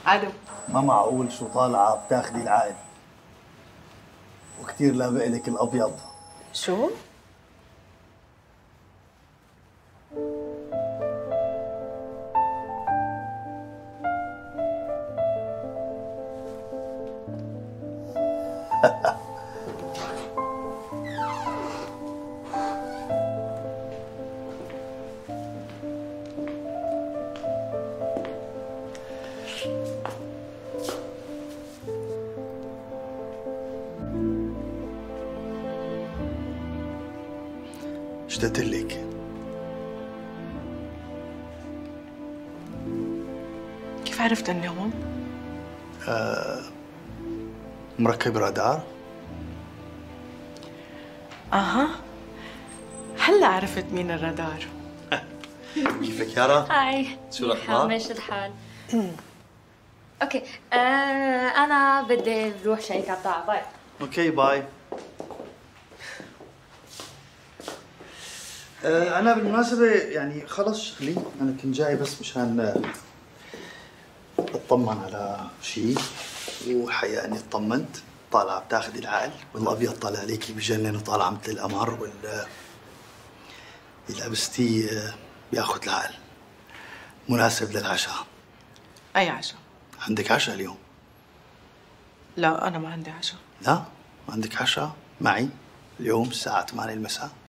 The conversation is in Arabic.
الو. ما معقول شو طالعة بتاخدي العقل، وكتير لابق لك الأبيض. شو؟ اشتقت لك. كيف عرفت اني هون؟ مركب رادار. اها، هلا عرفت مين الرادار. كيفك يارا؟ هاي، شو الأخبار؟ ماشي الحال. اوكي، انا بدي اروح شيك على الطاعة. باي. اوكي باي. أنا بالمناسبة يعني خلص شغلي، أنا كنت جاي بس مشان أطمن على شيء، وحقيقة إني اطمنت. طالعة بتاخذي العقل، والأبيض طالع عليكي بجنن وطالعة مثل القمر، اللي لبستيه بياخذ العقل. مناسب للعشاء. اي عشاء؟ عندك عشاء اليوم؟ لا، انا ما عندي عشاء. لا؟ ما عندك عشاء معي اليوم الساعة 8 المساء؟